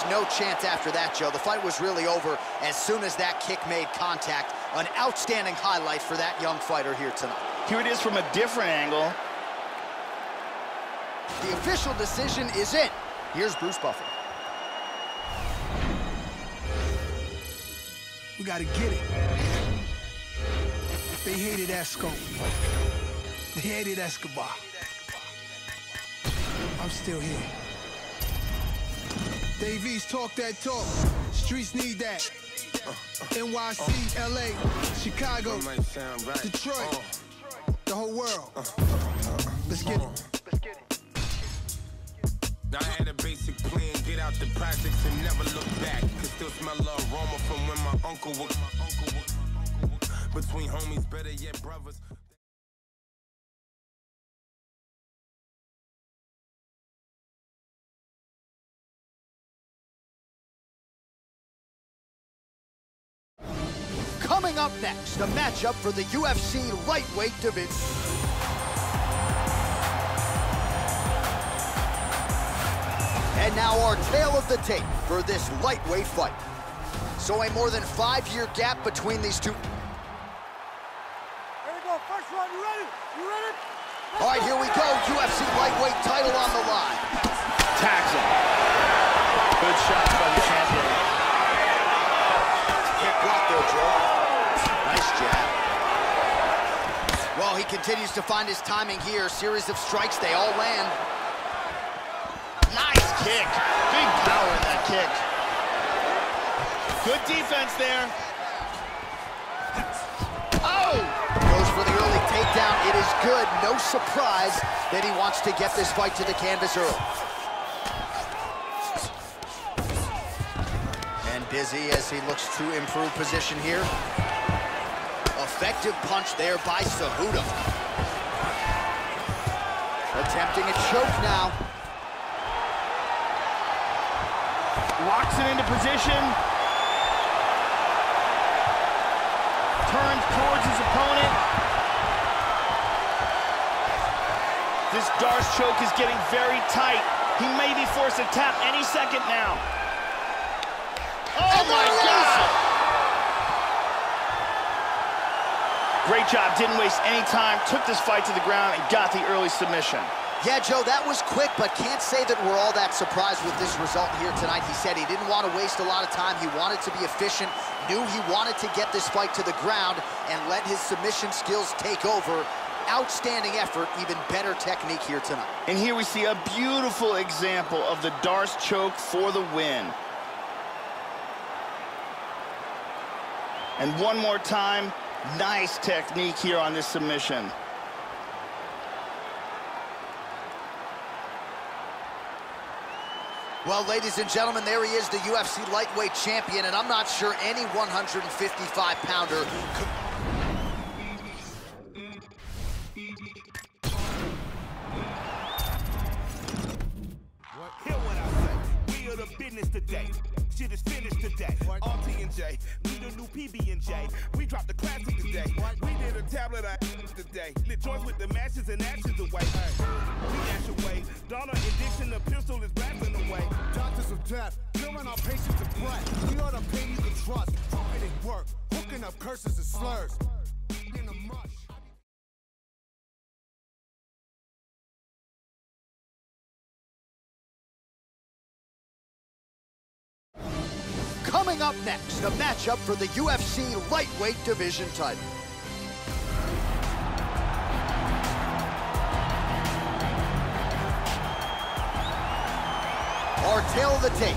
much no chance after that, Joe. The fight was really over as soon as that kick made contact. An outstanding highlight for that young fighter here tonight. Here it is from a different angle. The official decision is in. Here's Bruce Buffer. We gotta get it. They hated Esco. They hated Escobar. I'm still here. Davies talk that talk. Streets need that. NYC, LA, Chicago, Detroit, the whole world. Let's get it. I had a basic plan, get out the projects and never look back. Could still smell the aroma from when my uncle was. Between homies, better yet brothers. Coming up next, a matchup for the UFC lightweight division. And now our tale of the tape for this lightweight fight. So a more than 5-year gap between these two. Here we go, first round, you ready? You ready? All right, here we go. UFC lightweight title on the line. Tags him. Good shot by the champion. Kick block there, Joe. Nice jab. Well, he continues to find his timing here. Series of strikes, they all land. Nice kick. Big power in that kick. Good defense there. Oh! Goes for the early takedown. It is good. No surprise that he wants to get this fight to the canvas early. And busy as he looks to improve position here. Effective punch there by Cejudo. Attempting a choke now. Locks it into position. Turns towards his opponent. This D'Arce choke is getting very tight. He may be forced to tap any second now. Oh my God! Great job, didn't waste any time, took this fight to the ground and got the early submission. Yeah, Joe, that was quick, but can't say that we're all that surprised with this result here tonight. He said he didn't want to waste a lot of time. He wanted to be efficient, knew he wanted to get this fight to the ground and let his submission skills take over. Outstanding effort, even better technique here tonight. And here we see a beautiful example of the D'Arce choke for the win. And one more time, nice technique here on this submission. Well, ladies and gentlemen, there he is, the UFC lightweight champion, and I'm not sure any 155-pounder could... Hear what I say, we are the business today. Shit is finished today. All T&J, we the new PB&J. We dropped the classic today. We did a tablet today. Lit joints with the matches and ashes away. We ash away. Dollar addiction, the pistol is blasting away. Doctors of death, killing our patients to breath. We are the pain you can trust. Providing work, hooking up curses and slurs. In the mush. Coming up next, a matchup for the UFC lightweight division title. Our tale of the tape.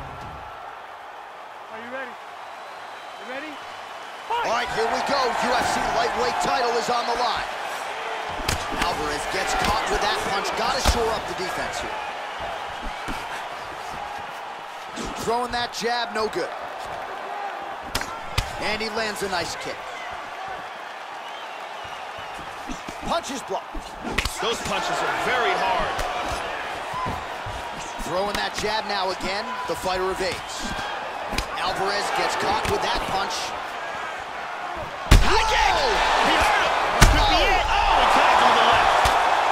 Are you ready? You ready? All right, here we go. UFC lightweight title is on the line. Alvarez gets caught with that punch. Got to shore up the defense here. Throwing that jab, no good. And he lands a nice kick. Punches blocked. Those punches are very hard. Throwing that jab now again. The fighter evades. Alvarez gets caught with that punch. High kick! He hurt him. This could be it. Oh, he tagged him to the left.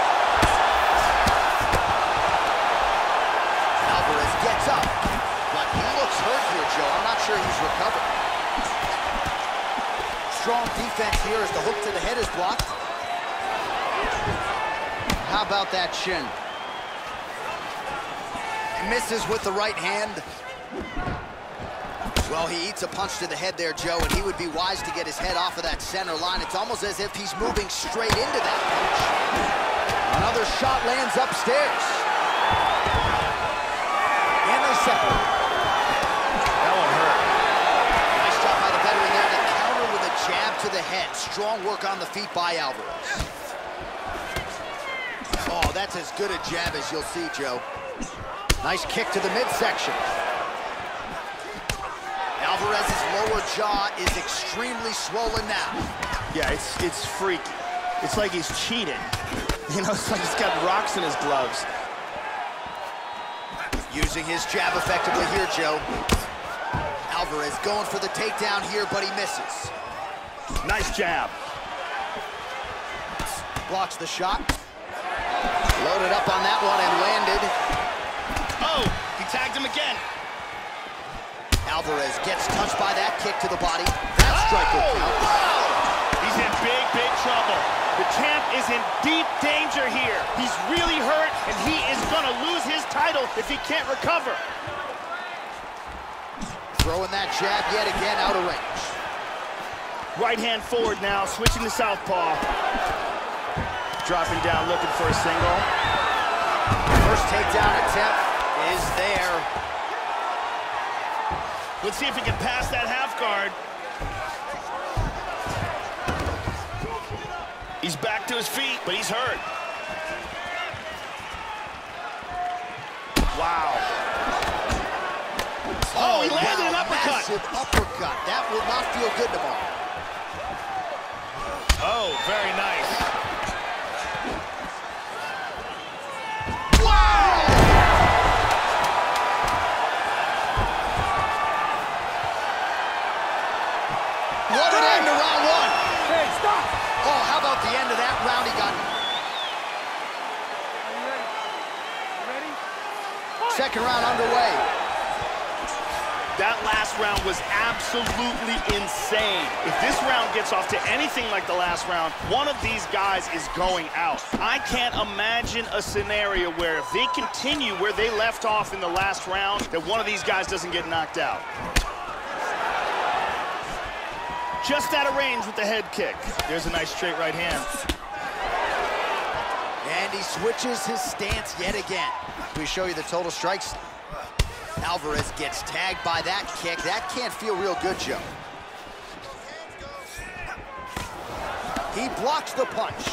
Alvarez gets up, but sure he's recovered. Strong defense here as the hook to the head is blocked. How about that shin? Misses with the right hand. Well, he eats a punch to the head there, Joe, and he would be wise to get his head off of that center line. It's almost as if he's moving straight into that punch. Another shot lands upstairs. And they separate. That one hurt. Nice job by the veteran there to counter with a jab to the head. Strong work on the feet by Alvarez. Oh, that's as good a jab as you'll see, Joe. Nice kick to the midsection. Alvarez's lower jaw is extremely swollen now. Yeah, it's freaky. It's like he's cheating. You know, it's like he's got rocks in his gloves. Using his jab effectively here, Joe. Alvarez going for the takedown here, but he misses. Nice jab. Blocks the shot. Loaded up on that one and landed. Oh, he tagged him again. Alvarez gets touched by that kick to the body. That strike will count. He's in big, big trouble. The champ is in deep danger here. He's really hurt, and he is going to lose his title if he can't recover. Throwing that jab yet again out of range. Right hand forward now, switching to southpaw. Dropping down, looking for a single. First takedown attempt is there. Let's see if he can pass that half guard. He's back to his feet, but he's hurt. Wow. Oh, he landed an uppercut. Massive uppercut. That will not feel good tomorrow. Oh, very nice. What an end to round one. Hey, stop. Oh, how about the end of that round? He got... Are you ready? Ready? Second round underway. That last round was absolutely insane. If this round gets off to anything like the last round, one of these guys is going out. I can't imagine a scenario where if they continue where they left off in the last round, that one of these guys doesn't get knocked out. Just out of range with the head kick. There's a nice straight right hand. And he switches his stance yet again. We show you the total strikes. Alvarez gets tagged by that kick. That can't feel real good, Joe. He blocks the punch.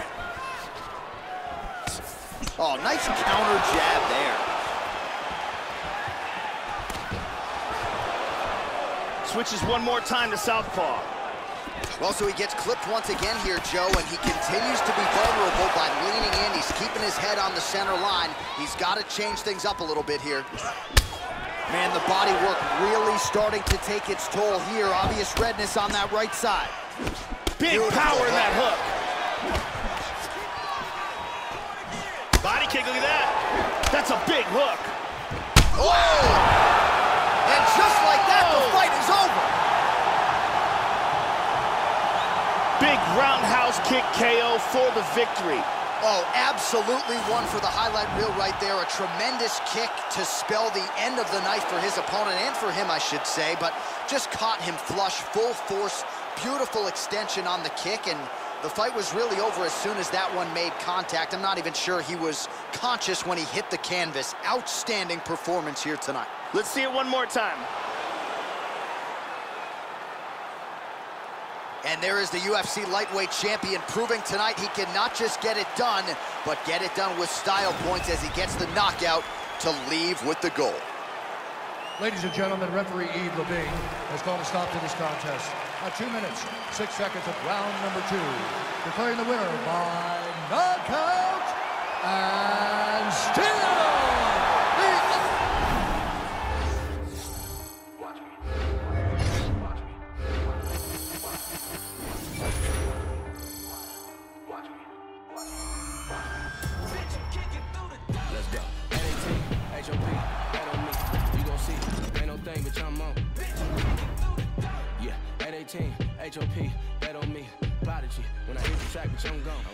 Oh, nice counter jab there. Switches one more time to southpaw. Well, so he gets clipped once again here, Joe, and he continues to be vulnerable by leaning in. He's keeping his head on the center line. He's got to change things up a little bit here. Man, the body work really starting to take its toll here. Obvious redness on that right side. Big Beautiful power in that hook. Body kick, look at that. That's a big hook. Oh! And just like that, the fight is over. Big roundhouse kick KO for the victory. Oh, absolutely one for the highlight reel right there. A tremendous kick to spell the end of the night for his opponent, and for him, I should say, but just caught him flush, full force, beautiful extension on the kick, and the fight was really over as soon as that one made contact. I'm not even sure he was conscious when he hit the canvas. Outstanding performance here tonight. Let's see it one more time. And there is the UFC lightweight champion proving tonight he can not just get it done, but get it done with style points as he gets the knockout to leave with the gold. Ladies and gentlemen, referee Yves Lavigne has called a stop to this contest at 2 minutes, 6 seconds of round number 2, declaring the winner by knockout and still. Let's go. HOP, that on me. You gon' see. Ain't no thing, bitch, I'm on. 18, H.O.P., bet on me, Prodigy. When I hit the track, bitch, I'm gone.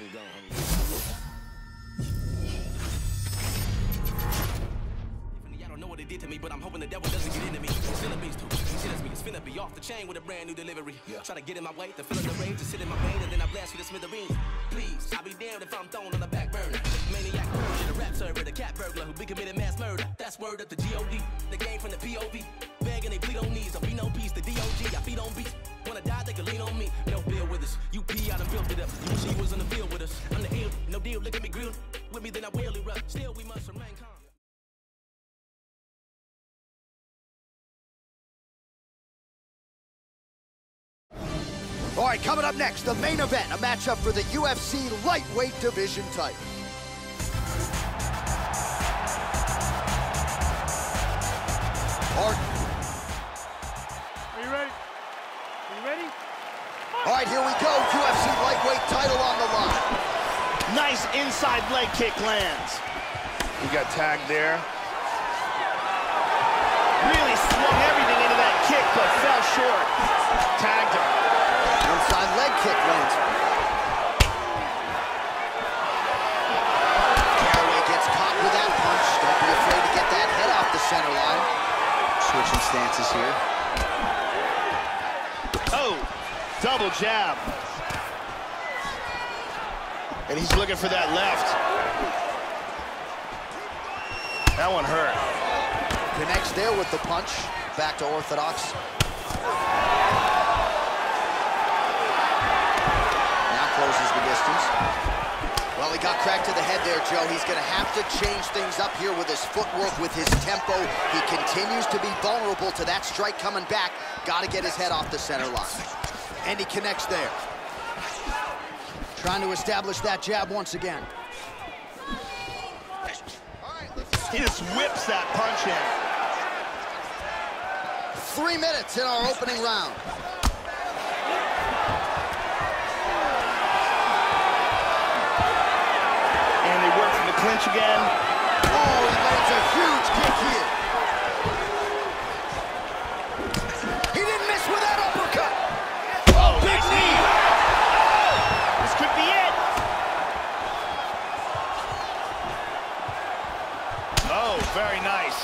I don't know what they did to me, but I'm hoping the devil doesn't get into me. It's still a beast too. He says me, it's finna be off the chain with a brand new delivery. Try to get in my way, to fill in the rage, to sit in my vein, and then I blast you to smithereens. Please, I'll be damned if I'm thrown on the back burner. Maniac purge, the rap server, the cat burglar who be committed mass murder. That's word up the G.O.D. The game from the P.O.V. Begging they plead on knees, I'll be no peace, the D.O.G. I feed on beats. Wanna die, they can lean on me. No bill with us. UP, I done built it up. You wish he was in the field with us. I'm the ill, no deal, look at me grilled. With me, then I will erupt. Still, we must remain calm. All right, coming up next, the main event, a matchup for the UFC lightweight division title. Are you ready? Are you ready? All right, here we go. UFC lightweight title on the line. Nice inside leg kick lands. He got tagged there. Really swung everything into that kick, but fell short. Tagged him. Inside leg kick lands. Caraway gets caught with that punch. Don't be afraid to get that head off the center line. Switching stances here. Oh, double jab. And he's looking for that left. That one hurt. Connects there with the punch. Back to orthodox. Now closes the distance. Well, he got cracked to the head there, Joe. He's going to have to change things up here with his footwork, with his tempo. He continues to be vulnerable to that strike coming back. Got to get his head off the center line. And he connects there. Trying to establish that jab once again. He just whips that punch in. 3 minutes in our opening round. And they work from the clinch again. Oh, he lands a huge kick here. He didn't miss with that uppercut. Oh, big knee. This could be it. Oh, very nice.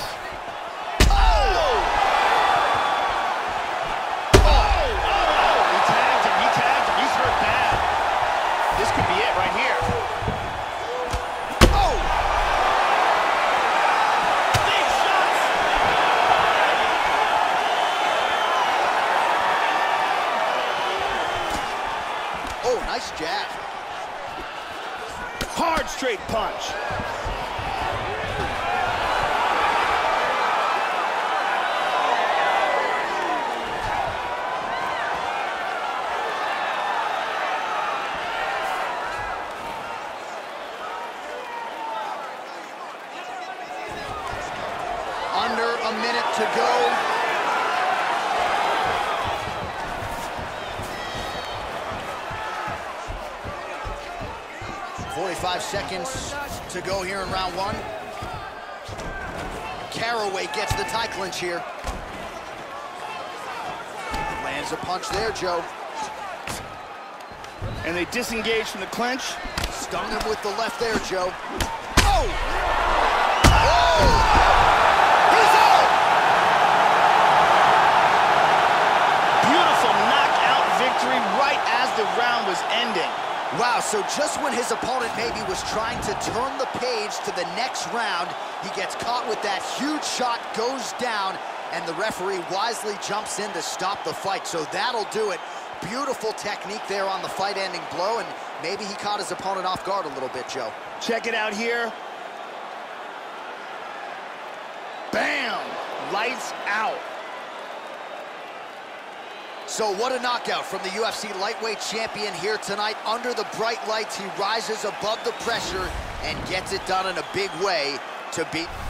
This could be it right here. Oh! Big shots! Oh, nice jab. Hard straight punch. Under a minute to go. "45 seconds to go here in round one." Caraway gets the tie clinch here. Lands a punch there, Joe. And they disengage from the clinch. Stung him with the left there, Joe. Oh! Oh! Right as the round was ending. Wow, so just when his opponent maybe was trying to turn the page to the next round, he gets caught with that huge shot, goes down, and the referee wisely jumps in to stop the fight. So that'll do it. Beautiful technique there on the fight-ending blow, and maybe he caught his opponent off guard a little bit, Joe. Check it out here. Bam! Lights out. So what a knockout from the UFC lightweight champion here tonight. Under the bright lights, he rises above the pressure and gets it done in a big way to beat